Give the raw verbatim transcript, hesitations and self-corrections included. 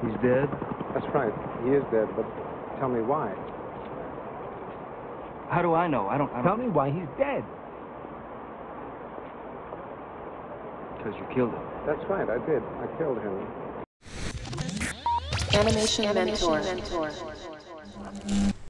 He's dead? That's right. He is dead, but tell me why. How do I know? I don't... I don't... Tell me why he's dead. Because you killed him. That's right, I did. I killed him. Animation, Animation Mentor. Mentor.